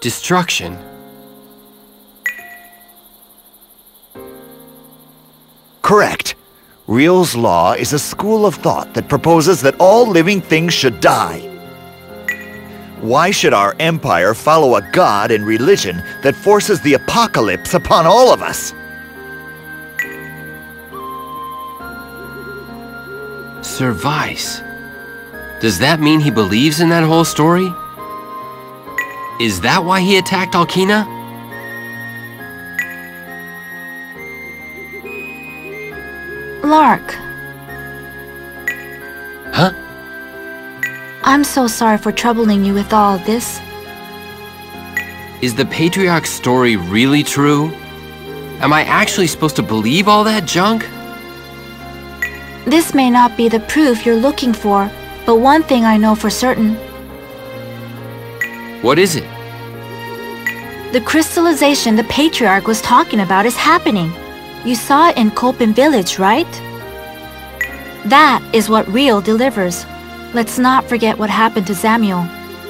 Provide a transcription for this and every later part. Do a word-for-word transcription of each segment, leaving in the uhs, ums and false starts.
Destruction? Correct. Real's law is a school of thought that proposes that all living things should die. Why should our empire follow a god and religion that forces the apocalypse upon all of us? Sir Vice. Does that mean he believes in that whole story? Is that why he attacked Alkina? Lark. Huh? I'm so sorry for troubling you with all this. Is the Patriarch's story really true? Am I actually supposed to believe all that junk? This may not be the proof you're looking for, but one thing I know for certain. What is it? The crystallization the Patriarch was talking about is happening. You saw it in Copen Village, right? That is what Real delivers. Let's not forget what happened to Samuel.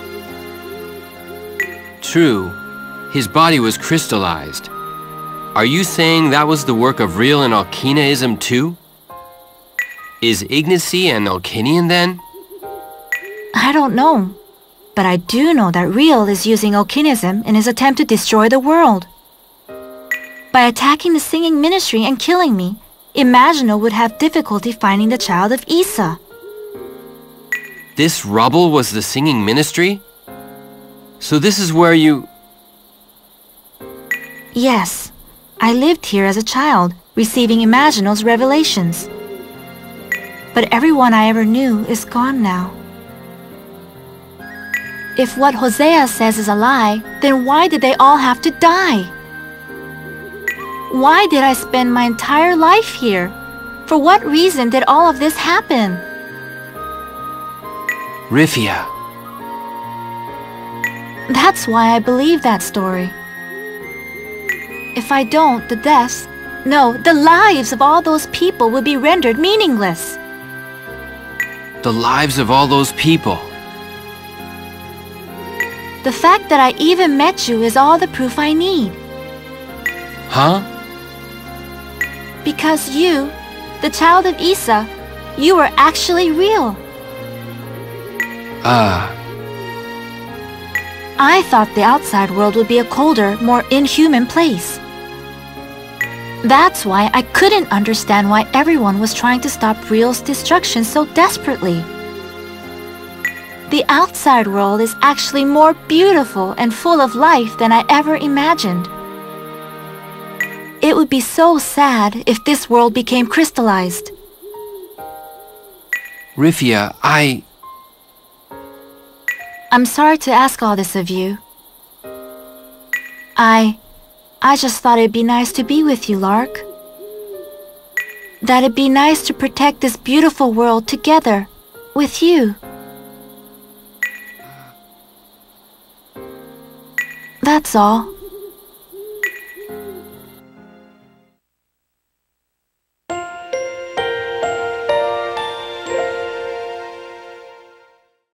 True. His body was crystallized. Are you saying that was the work of Real and Alkinaism too? Is Ignacy an Alkinian then? I don't know. But I do know that Real is using Alkinism in his attempt to destroy the world. By attacking the singing ministry and killing me, Imagino would have difficulty finding the child of Isa. This rubble was the singing ministry? So this is where you... Yes. I lived here as a child, receiving Imagino's revelations. But everyone I ever knew is gone now. If what Hosea says is a lie, then why did they all have to die? Why did I spend my entire life here? For what reason did all of this happen? Ryfia. That's why I believe that story. If I don't, the deaths, no, the lives of all those people would be rendered meaningless. The lives of all those people. The fact that I even met you is all the proof I need. Huh? Because you, the child of Isa, you were actually real. Ah. Uh. I thought the outside world would be a colder, more inhuman place. That's why I couldn't understand why everyone was trying to stop Real's destruction so desperately. The outside world is actually more beautiful and full of life than I ever imagined. It would be so sad if this world became crystallized. Ryfia, I... I'm sorry to ask all this of you. I... I just thought it'd be nice to be with you, Lark. That it'd be nice to protect this beautiful world together, with you. That's all.